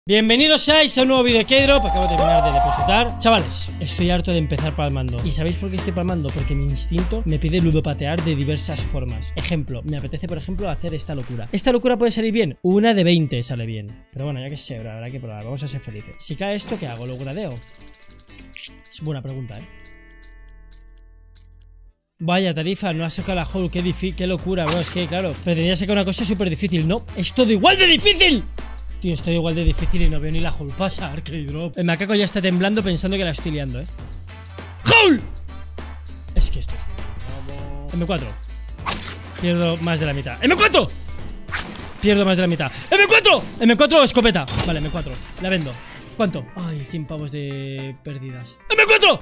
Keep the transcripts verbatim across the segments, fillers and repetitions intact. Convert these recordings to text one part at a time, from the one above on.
Bienvenidos seáis a un nuevo vídeo de K-Drop. Acabo de terminar de depositar. Chavales, estoy harto de empezar palmando. ¿Y sabéis por qué estoy palmando? Porque mi instinto me pide ludopatear de diversas formas. Ejemplo, me apetece por ejemplo hacer esta locura. ¿Esta locura puede salir bien? Una de veinte sale bien. Pero bueno, ya que sé, habrá que probar. Vamos a ser felices. Si cae esto, ¿qué hago? ¿Lo gradeo? Es buena pregunta, ¿eh? Vaya, Tarifa, no ha sacado la hole. Qué difícil, qué locura, bro. Es que, claro, pero tenía que sacar una cosa súper difícil. No, es todo igual de difícil. Tío, estoy igual de difícil y no veo ni la hole pasar. K-Drop. El macaco ya está temblando pensando que la estoy liando, ¿eh? ¡Hole! Es que esto es... eme cuatro. Pierdo más de la mitad. ¡eme cuatro! Pierdo más de la mitad. ¡eme cuatro! ¡eme cuatro o escopeta! Vale, eme cuatro. La vendo. ¿Cuánto? Ay, cien pavos de pérdidas. ¡eme cuatro!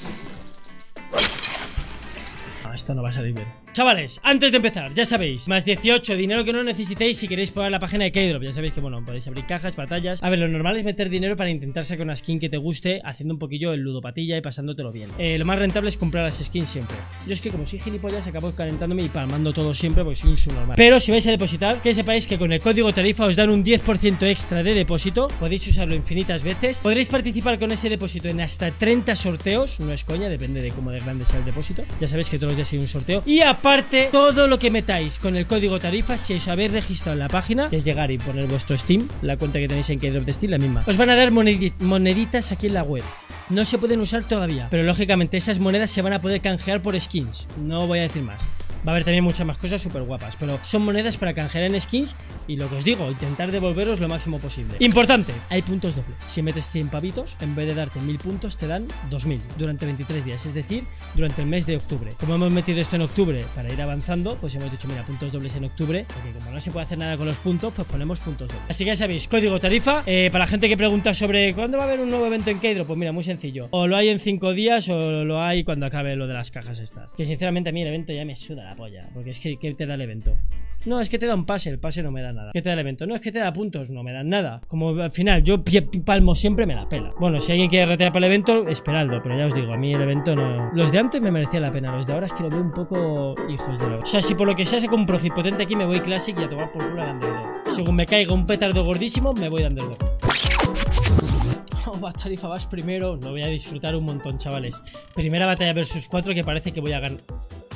Ah, esto no va a salir bien. Chavales, antes de empezar, ya sabéis, más dieciocho, dinero que no necesitéis si queréis probar la página de K-Drop. Ya sabéis que, bueno, podéis abrir cajas, batallas. A ver, lo normal es meter dinero para intentar sacar una skin que te guste, haciendo un poquillo el ludopatilla y pasándotelo bien. eh, Lo más rentable es comprar las skins siempre. Yo es que como soy gilipollas acabo calentándome y palmando todo siempre porque soy un subnormal. Pero si vais a depositar, que sepáis que con el código Tarifa os dan un diez por ciento extra de depósito. Podéis usarlo infinitas veces. Podréis participar con ese depósito en hasta treinta sorteos. No es coña, depende de cómo de grande sea el depósito. Ya sabéis que todos los días hay un sorteo. Y aparte, todo lo que metáis con el código Tarifa, si os habéis registrado en la página, que es llegar y poner vuestro Steam, la cuenta que tenéis en K-Drop de Steam, la misma, os van a dar moneditas aquí en la web. No se pueden usar todavía, pero lógicamente esas monedas se van a poder canjear por skins. No voy a decir más. Va a haber también muchas más cosas súper guapas, pero son monedas para canjear en skins. Y lo que os digo, intentar devolveros lo máximo posible. Importante, hay puntos dobles. Si metes cien pavitos, en vez de darte mil puntos, te dan dos mil durante veintitrés días, es decir, durante el mes de octubre. Como hemos metido esto en octubre para ir avanzando, pues hemos dicho, mira, puntos dobles en octubre, porque como no se puede hacer nada con los puntos, pues ponemos puntos dobles. Así que ya sabéis, código Tarifa. eh, Para la gente que pregunta sobre ¿cuándo va a haber un nuevo evento en K-Drop? Pues mira, muy sencillo. O lo hay en cinco días o lo hay cuando acabe lo de las cajas estas. Que sinceramente a mí el evento ya me suda la polla, porque es que ¿qué te da el evento? No, es que te da un pase, el pase no me da nada. ¿Qué te da el evento? No, es que te da puntos, no me dan nada. Como al final yo palmo siempre, me la pela. Bueno, si alguien quiere retirar para el evento, esperadlo, pero ya os digo, a mí el evento no... Los de antes me merecía la pena, los de ahora es que lo veo un poco hijos de lo... O sea, si por lo que sea saco un profit potente aquí, me voy Classic y a tomar por culo dando el do. Según me caiga un petardo gordísimo, me voy dando el do. Oh, va, Tarifa, vas primero. Lo voy a disfrutar un montón, chavales. Primera batalla versus cuatro que parece que voy a ganar.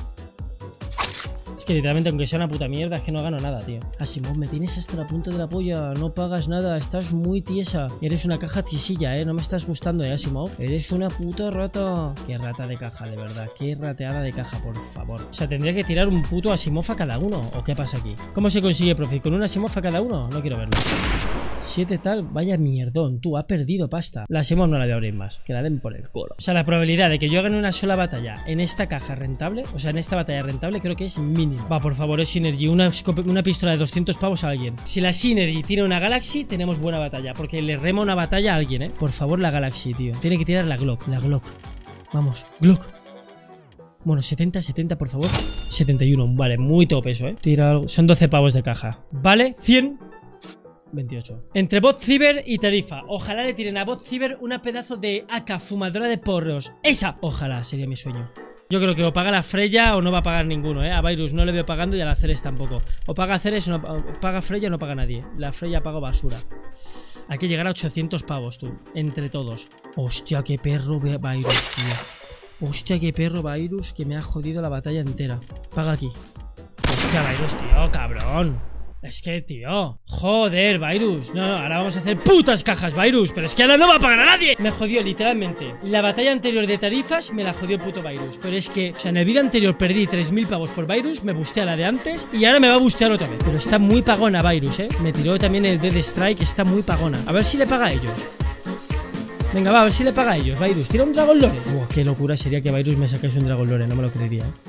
Es que literalmente, aunque sea una puta mierda, es que no gano nada, tío. Asimov, me tienes hasta la punta de la polla. No pagas nada, estás muy tiesa. Eres una caja tisilla, eh. No me estás gustando, eh, Asimov. Eres una puta rata. Qué rata de caja, de verdad. Qué rateada de caja, por favor. O sea, tendría que tirar un puto Asimov a cada uno. ¿O qué pasa aquí? ¿Cómo se consigue profit? ¿Con un Asimov a cada uno? No quiero verlo. siete tal, vaya mierdón, tú, ha perdido pasta. La Asimov no la voy a abrir más, que la den por el culo. O sea, la probabilidad de que yo gane una sola batalla en esta caja rentable, o sea, en esta batalla rentable, creo que es mínima. Va, por favor, es Synergy, una, una pistola de doscientos pavos a alguien. Si la Synergy tira una Galaxy, tenemos buena batalla, porque le rema una batalla a alguien, eh. Por favor, la Galaxy, tío. Tiene que tirar la Glock, la Glock. Vamos, Glock. Bueno, setenta, setenta, por favor. setenta y uno, vale, muy top eso, eh. Tira algo. Son doce pavos de caja. Vale, cien. veintiocho. Entre Bot Ciber y Tarifa. Ojalá le tiren a Bot Ciber una pedazo de A K fumadora de porros. ¡Esa! Ojalá, sería mi sueño. Yo creo que o paga la Freya o no va a pagar ninguno, ¿eh? A Virus no le veo pagando y a la Ceres tampoco. O paga Ceres o no paga Freya o no paga nadie. La Freya paga basura. Hay que llegar a ochocientos pavos, tú. Entre todos. Hostia, qué perro Virus, tío. Hostia, qué perro Virus que me ha jodido la batalla entera. Paga aquí. Hostia, Virus, tío, cabrón. Es que, tío, joder, Virus. No, no, ahora vamos a hacer putas cajas, Virus. Pero es que ahora no va a pagar a nadie. Me jodió, literalmente. La batalla anterior de tarifas me la jodió el puto Virus. Pero es que, o sea, en el vídeo anterior perdí tres mil pavos por Virus. Me busté a la de antes y ahora me va a bustear otra vez. Pero está muy pagona Virus, eh. Me tiró también el Dead Strike, está muy pagona. A ver si le paga a ellos. Venga, va, a ver si le paga a ellos, Virus. Tira un Dragon Lore. Buah, qué locura sería que Virus me sacase un Dragon Lore. No me lo creería, eh.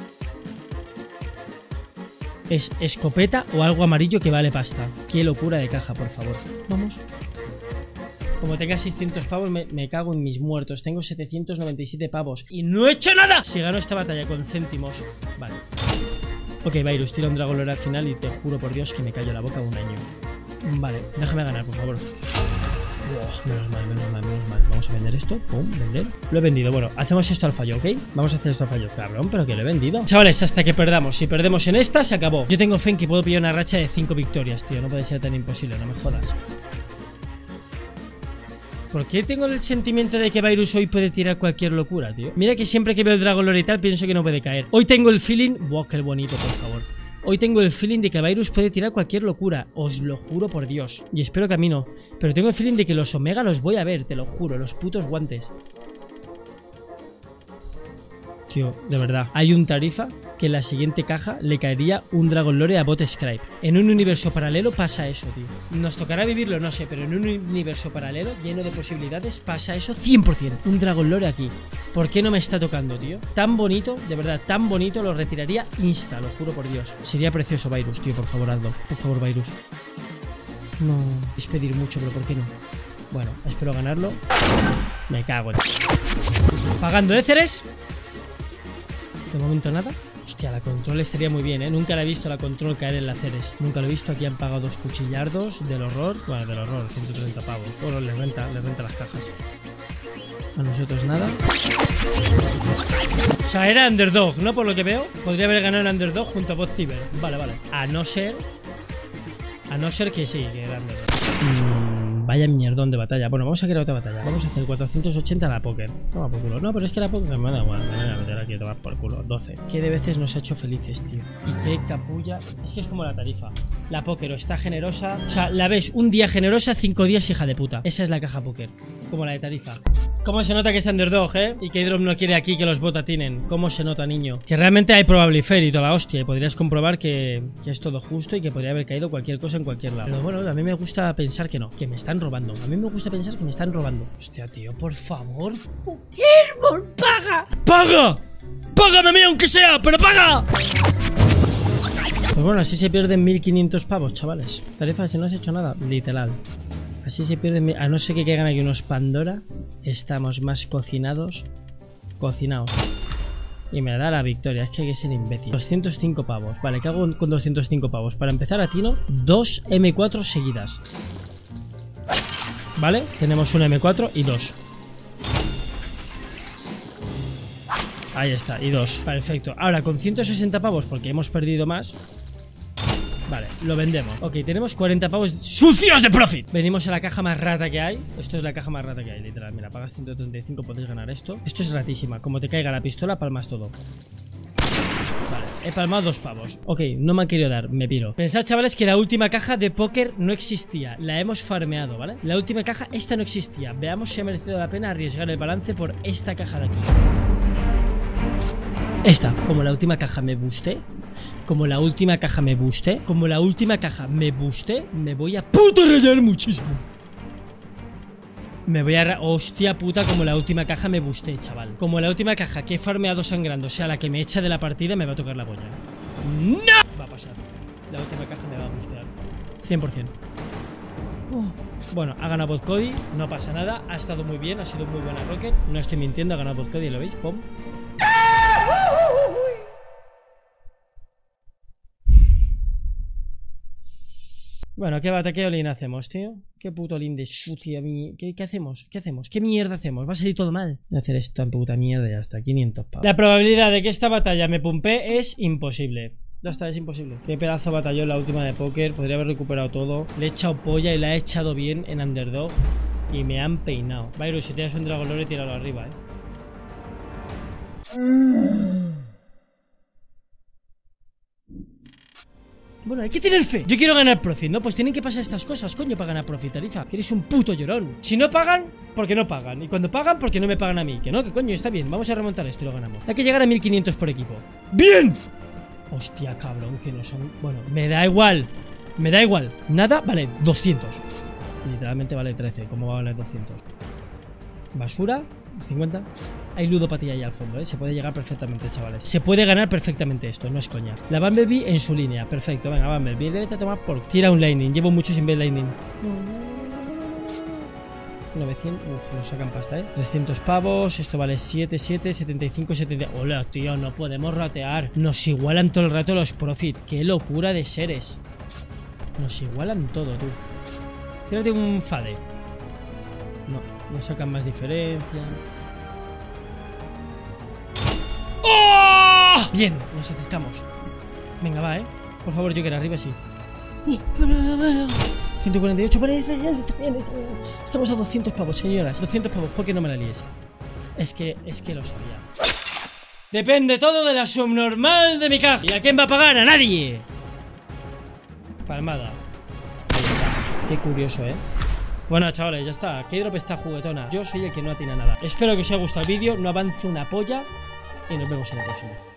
Es escopeta o algo amarillo que vale pasta. Qué locura de caja, por favor. Vamos. Como tenga seiscientos pavos me, me cago en mis muertos. Tengo setecientos noventa y siete pavos y no he hecho nada. Si gano esta batalla con céntimos. Vale. Ok, Virus, tira un Dragon Lore al final y te juro por Dios que me callo la boca un año. Vale, déjame ganar, por favor. Oh, menos mal, menos mal, menos mal. Vamos a vender esto, pum, vender. Lo he vendido, bueno, hacemos esto al fallo, ¿ok? Vamos a hacer esto al fallo, cabrón, pero que lo he vendido. Chavales, hasta que perdamos, si perdemos en esta, se acabó. Yo tengo fe en que puedo pillar una racha de cinco victorias, tío. No puede ser tan imposible, no me jodas. ¿Por qué tengo el sentimiento de que Virus hoy puede tirar cualquier locura, tío? Mira que siempre que veo el Dragon Lore y tal pienso que no puede caer. Hoy tengo el feeling... Buah, qué bonito, por favor. Hoy tengo el feeling de que Virus puede tirar cualquier locura. Os lo juro por Dios. Y espero que a mí no. Pero tengo el feeling de que los Omega los voy a ver, te lo juro. Los putos guantes. Tío, de verdad. Hay un Tarifa que en la siguiente caja le caería un Dragon Lore a Bot Scribe. En un universo paralelo pasa eso, tío. Nos tocará vivirlo, no sé, pero en un universo paralelo lleno de posibilidades pasa eso cien por cien. Un Dragon Lore aquí. ¿Por qué no me está tocando, tío? Tan bonito, de verdad, tan bonito, lo retiraría insta, lo juro por Dios. Sería precioso Virus, tío, por favor, hazlo. Por favor, Virus. No, es pedir mucho, pero ¿por qué no? Bueno, espero ganarlo. Me cago en... Pagando Éceres. De momento nada. Hostia, la control estaría muy bien, ¿eh? Nunca la he visto la control caer en la Ceres. Nunca lo he visto. Aquí han pagado dos cuchillardos del horror. Bueno, del horror, ciento treinta pavos. Bueno, les renta, les renta las cajas. A nosotros nada. O sea, era Underdog, ¿no? Por lo que veo. Podría haber ganado en Underdog junto a Bot Cyber. Vale, vale. A no ser... A no ser que sí, que era Underdog. Mm. Vaya mierdón de batalla. Bueno, vamos a crear otra batalla. Vamos a hacer cuatrocientos ochenta a la póker. Toma por culo. No, pero es que la póker me da igual. Me voy a meter aquí a tomar por culo. doce. ¿Qué de veces nos ha hecho felices, tío? Y qué capulla. Es que es como la Tarifa. La póker o está generosa. O sea, la ves un día generosa, cinco días hija de puta. Esa es la caja póker. Como la de Tarifa. ¿Cómo se nota que es Underdog, eh? Y que Drop no quiere aquí que los botatinen. ¿Cómo se nota, niño? Que realmente hay probable fair y toda la hostia. Y podrías comprobar que, que es todo justo y que podría haber caído cualquier cosa en cualquier lado. Pero bueno, a mí me gusta pensar que no. Que me están robando. A mí me gusta pensar que me están robando. Hostia, tío, por favor. ¡Pokémon! ¡Paga! ¡Paga! ¡Págame a mí aunque sea! ¡Pero paga! Pues bueno, así se pierden mil quinientos pavos, chavales. Tarifa, si no has hecho nada, literal. Así se pierden... A no ser que caigan aquí unos Pandora, estamos más cocinados. Cocinados. Y me da la victoria. Es que hay que ser imbécil. doscientos cinco pavos. Vale, ¿qué hago con doscientos cinco pavos? Para empezar, atino dos eme cuatro seguidas. Vale, tenemos un eme cuatro y dos. Ahí está, y dos. Perfecto. Ahora, con ciento sesenta pavos, porque hemos perdido más... Vale, lo vendemos. Ok, tenemos cuarenta pavos sucios de profit. Venimos a la caja más rata que hay. Esto es la caja más rata que hay, literal. Mira, pagas ciento treinta y cinco, podéis ganar esto. Esto es ratísima. Como te caiga la pistola, palmas todo. Vale, he palmado dos pavos. Ok, no me han querido dar, me piro. Pensad, chavales, que la última caja de póker no existía. La hemos farmeado, ¿vale? La última caja, esta no existía. Veamos si ha merecido la pena arriesgar el balance por esta caja de aquí. Esta, como la última caja me boosté. Como la última caja me boosté. Como la última caja me boosté. Me voy a puto rayar muchísimo. Me voy a... Hostia puta, como la última caja me boosté, chaval. Como la última caja que he farmeado sangrando sea la que me echa de la partida, me va a tocar la polla. ¡No! Va a pasar. La última caja me va a boostear cien por cien. Uh. Bueno, ha ganado Bot Cody. No pasa nada. Ha estado muy bien. Ha sido muy buena Rocket. No estoy mintiendo. Ha ganado Bot Cody, ¿lo veis? Pum. Bueno, ¿qué bataqueo lean hacemos, tío? ¿Qué puto lean de sucia? ¿Qué, ¿Qué hacemos? ¿Qué hacemos? ¿Qué mierda hacemos? Va a salir todo mal. Voy a hacer esta puta mierda y ya está. quinientos pavos. La probabilidad de que esta batalla me pumpee es imposible. Ya está, es imposible. Qué pedazo batalló la última de póker. Podría haber recuperado todo. Le he echado polla y la he echado bien en Underdog. Y me han peinado. Virus, si tienes un Dragon Lore, tíralo arriba, eh. Bueno, hay que tener fe. Yo quiero ganar profit, ¿no? Pues tienen que pasar estas cosas, coño, para ganar profit, Tarifa. Que eres un puto llorón. Si no pagan, porque no pagan. Y cuando pagan, porque no me pagan a mí. Que no, que coño, está bien. Vamos a remontar esto y lo ganamos. Hay que llegar a mil quinientos por equipo. ¡Bien! Hostia, cabrón, que no son... Bueno, me da igual. Me da igual. Nada, vale, doscientos. Literalmente vale trece. ¿Cómo va a valer doscientos? Basura, cincuenta. Hay ludopatía ahí al fondo, ¿eh? Se puede llegar perfectamente, chavales. Se puede ganar perfectamente esto, no es coña. La Bumblebee en su línea, perfecto. Venga, Bumblebee, vete a tomar por... Tira un Lightning, llevo mucho sin ver Lightning. novecientos, uff, nos sacan pasta, ¿eh? trescientos pavos, esto vale siete, siete, setenta y cinco, setenta. Hola, tío, no podemos ratear. Nos igualan todo el rato los profit. Qué locura de seres. Nos igualan todo, tú. Tírate un Fade. No, nos sacan más diferencias. ¡Oh! Bien, nos acercamos. Venga, va, eh. Por favor, Joker, arriba sí. Uh, ciento cuarenta y ocho, vale, está bien, está bien, está bien. Estamos a doscientos pavos, señoras. doscientos pavos, ¿por qué no me la líes? Es que, es que lo sabía. Depende todo de la subnormal de mi caja. ¿Y a quién va a pagar? ¡A nadie! Palmada. Ahí está. Qué curioso, ¿eh? Bueno, chavales, ya está. Keydrop está juguetona. Yo soy el que no atina nada. Espero que os haya gustado el vídeo. No avance una polla. Y nos vemos en el próximo.